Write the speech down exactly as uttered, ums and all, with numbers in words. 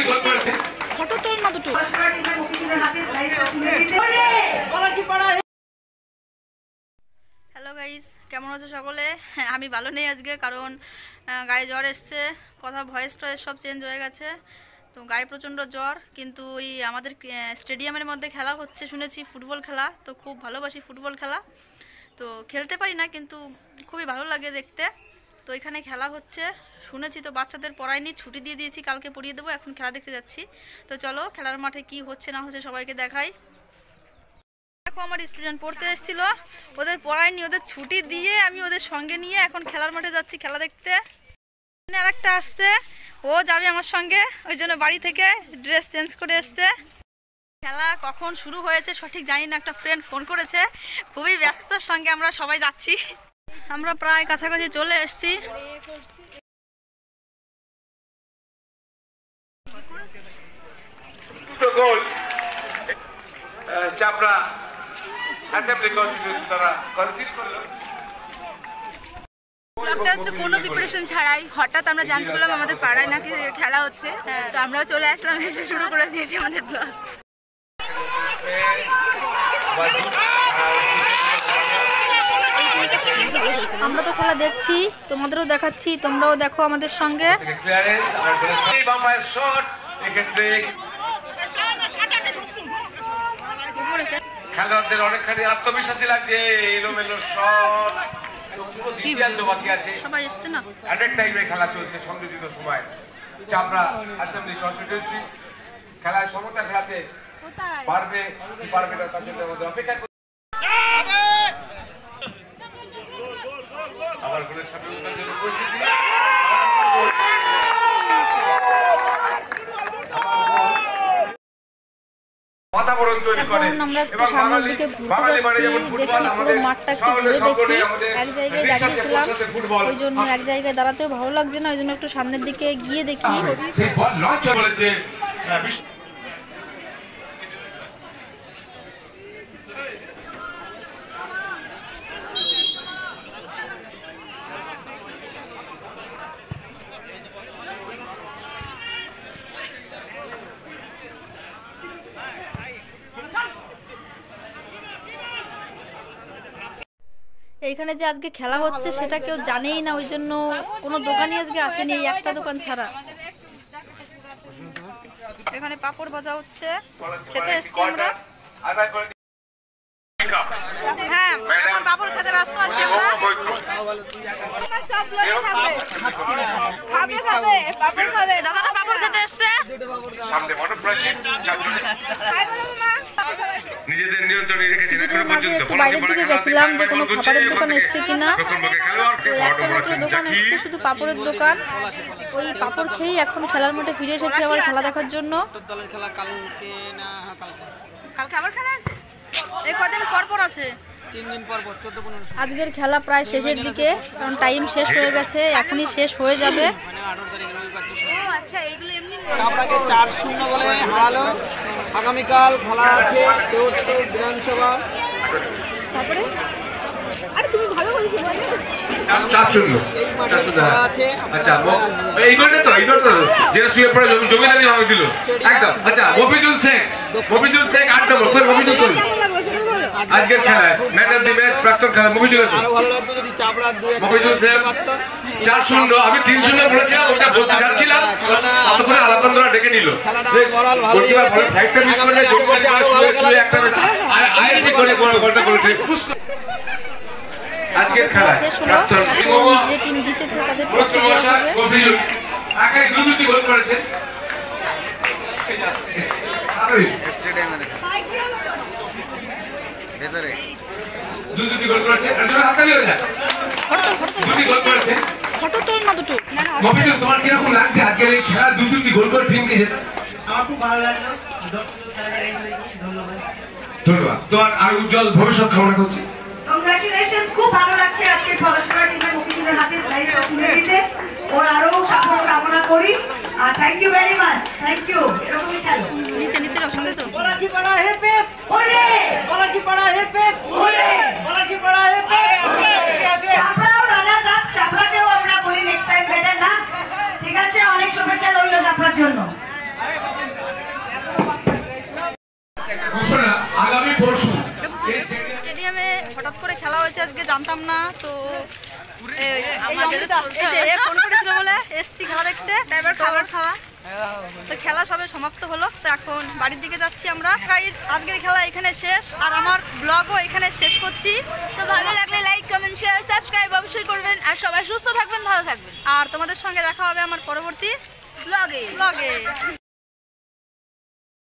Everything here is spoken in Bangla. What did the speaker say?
ফটো তোল না দুটো। হ্যালো গাইস, কেমন আছো সকলে? আমি ভালো নেই আজকে, কারণ গায়ে জ্বর এসছে, কথা ভয়েস টয়েস সব চেঞ্জ হয়ে গেছে। তো গায়ে প্রচণ্ড জ্বর, কিন্তু ওই আমাদের স্টেডিয়ামের মধ্যে খেলা হচ্ছে শুনেছি, ফুটবল খেলা। তো খুব ভালোবাসি ফুটবল খেলা, তো খেলতে পারি না, কিন্তু খুবই ভালো লাগে দেখতে। তো এখানে খেলা হচ্ছে শুনেছি, তো বাচ্চাদের পড়ায়নি, ছুটি দিয়ে দিয়েছি, কালকে পড়িয়ে দেবো। এখন খেলা দেখতে যাচ্ছি। তো চলো খেলার মাঠে কি হচ্ছে না হচ্ছে সবাইকে দেখাই। দেখো আমার স্টুডেন্ট পড়তে এসেছিল, ওদের পড়ায়নি, ওদের ছুটি দিয়ে আমি ওদের সঙ্গে নিয়ে এখন খেলার মাঠে যাচ্ছি খেলা দেখতে। আর একটা আসছে, ও যাবে আমার সঙ্গে, ওই জন্য বাড়ি থেকে ড্রেস চেঞ্জ করে এসছে। খেলা কখন শুরু হয়েছে সঠিক জানি না, একটা ফ্রেন্ড ফোন করেছে, খুবই ব্যস্তর সঙ্গে আমরা সবাই যাচ্ছি। আমরা প্রায় কাছাকাছি চলে এসেছি। কোনো প্রিপারেশন ছাড়াই হঠাৎ আমরা জানতে পারলাম আমাদের পাড়ায় নাকি খেলা হচ্ছে, তো আমরাও চলে আসলাম, এসে শুরু করে দিয়েছি আমাদের ব্লগ। আমরা তো খেলা দেখছি, তোমাদেরও দেখাচ্ছি, তোমরাও দেখো আমাদের সঙ্গে। খেলোয়াড়দের অনেকখানি আত্মবিশ্বাসী লাগছে, এলোমেলো শট, বাকি আছে, সবাই এসছে না, অ্যাটাক টাইমে খেলা চলছে সংযোজিত সময়। চাপড়া অ্যাসেম্বলি কনস্টিটিউয়েন্সি খেলায় সমতা খেলাতে পারবে কি পারবে না তার জন্য আমাদের অপেক্ষা করতে। আবার গোলের সাথে উত্তর উপস্থিতি এখন আমরা একটু সামনের দিকে ঘুরতে যাচ্ছি, দেখি পুরো মাঠটা একটু ঘুরে দেখি। এক জায়গায় দাঁড়িয়েছিলাম, ওই জন্য এক জায়গায় দাঁড়াতেও ভালো লাগছে না, ওই জন্য একটু সামনের দিকে গিয়ে দেখি। এইখানে যে আজকে খেলা হচ্ছে সেটা কেউ জানেই না, ওই জন্য কোনো দোকানই আজকে আসেনি, এই একটা দোকান ছাড়া। এখানে পাপড় ভাজা হচ্ছে, খেতে এসছি আমরা। হ্যাঁ, এখন পাপড় খেতে ব্যস্ত আছি আমরা। সব লোকই খাবে, খাবে খাবে পাপড় খাবে। দাদারা পাপড় খেতে এসছে। নিজেদের নিয়ন্ত্রণে রেখেছেন এখন পর্যন্ত। একটু বাইরের দিকে গেছিলাম যে কোনো খাবারের দোকান এসছে কিনা, ওই একটা মাত্র দোকান এসছে, শুধু পাপড়ের দোকান। ওই পাপড় খেয়েই এখন খেলার মাঠে ফিরে এসেছি আবার খেলা দেখার জন্য। কালকে আবার খেলা আছে, এই কদিন পর পর আছে, তিন দিন পর পর চোদ্দ পনেরো। আজকের খেলা প্রায় শেষের দিকে, কারণ টাইম শেষ হয়ে গেছে, এখনই শেষ হয়ে যাবে। চাপড়াকে চার শূন্য বলে হারালো। আগামীকাল খেলা আছে বিধানসভা। তারপরে আরে তুমি ভালো বলছো, চার শূন্য আছে। আচ্ছা এই গোলটা তো এই গোলটা যেটা শুয়ে পড়ে জমিদারি ভাবে দিল একদম। আচ্ছা মফিজুল শেখ, মফিজুল শেখ আট নম্বর, কই মফিজুল কই আজকের খেলায় ম্যাচ অফ দি ম্যাচ প্রাক্তন খেলা মফিজুল আছে। আরো ভালো লাগতো যদি চাপড়া দুই মফিজুল শেখ চার শূন্য, আমি তিন শূন্য বলেছিলাম, ওটা বলতে যাচ্ছিলাম, তারপরে আলাপান্দরা ডেকে নিল। বলাল ভালো হয়েছে, ফাইভটা মিস করলে জমিদারি ভাবে শুয়ে একটা আইএসি করে গোলটা করেছে। আজকের খেলা শেষ হলো, যে টিম জিতেছে তাদের ট্রফি দেওয়া হবে। আগে দুটি গোল করেছে স্টেডিয়ামে দেখা ভেতরে দুটি গোল করেছে, একজন হাততালি হয়ে যায়। দুটি গোল করেছে, ফটো তোল না দুটো। মফিজুল তোমার কি রকম লাগছে আজকের এই খেলা দুটি গোল করে টিমকে জেতা? আমার খুব ভালো লাগলো, ধন্যবাদ। ধন্যবাদ, তোমার আর উজ্জ্বল ভবিষ্যৎ কামনা করছি। কংগ্রাচুলেশনস, খুব ভালো লাগছে আজকে পড়াশোনা টিমের মফিজুলের হাতে প্রাইজটা তুলে দিতে, ওর আরো সাফল্য কামনা করি। আর thank you very much, thank you. এরকমই খেলো, নিচে নিচে রাখুন তো। পলাশিপাড়া হেপ হেপ ওরে, পলাশিপাড়া হেপ হেপ ওরে, পলাশিপাড়া হেপ হেপ ওরে। চাপড়াও রানার্স আপ, চাপড়াকেও আমরা বলি নেক্সট টাইম বেটার লাক, ঠিক আছে? অনেক শুভেচ্ছা রইল চাপড়ার জন্য। পরশু স্টেডিয়ামে হঠাৎ করে খেলা হয়েছে আজকে, জানতাম না। তো এই অমৃতা, এই যে এ ফোন করেছিল বলে এসছি খেলা দেখতে। এবার খাবার খাওয়া তো খেলা সবে সমাপ্ত হলো। তো এখন বাড়ির দিকে যাচ্ছি আমরা। গাইজ আজকের খেলা এখানে শেষ, আর আমার ব্লগও এখানে শেষ করছি। তো ভালো লাগলে লাইক কমেন্ট শেয়ার সাবস্ক্রাইব অবশ্যই করবেন, আর সবাই সুস্থ থাকবেন, ভালো থাকবেন। আর তোমাদের সঙ্গে দেখা হবে আমার পরবর্তী ব্লগে ব্লগে।